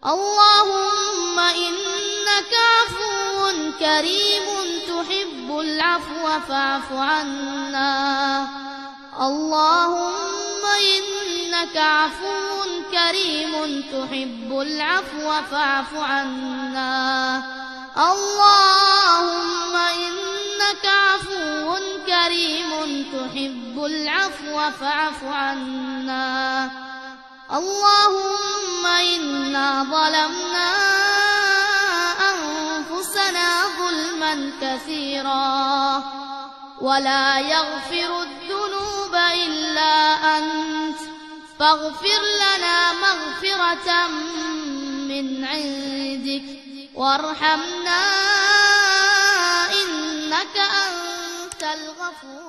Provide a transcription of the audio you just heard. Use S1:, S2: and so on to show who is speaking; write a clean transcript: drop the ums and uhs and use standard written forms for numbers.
S1: اللهم إنك عفو كريم تحب العفو فاعف عنا. اللهم إنك عفو كريم تحب العفو فاعف عنا. اللهم إنك عفو كريم تحب العفو فاعف عنا. اللهم إنا ظلمنا أنفسنا ظلما كثيرا ولا يغفر الذنوب إلا أنت، فاغفر لنا مغفرة من عندك وارحمنا إنك أنت الغفور